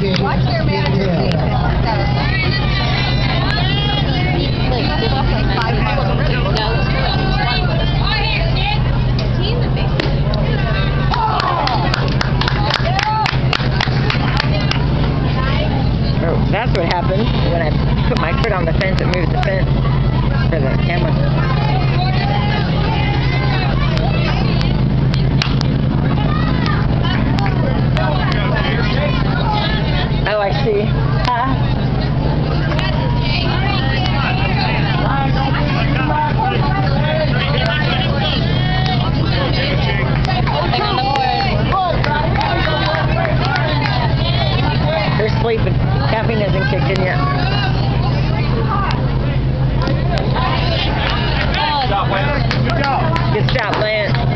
Watch their manager leave. Oh, that's what happened when I put my foot on the fence. It moved the fence for the camera. Oh, I see. They're sleeping. Caffeine hasn't kicked in yet. Stop, Lance. Good job. Good job, Lance.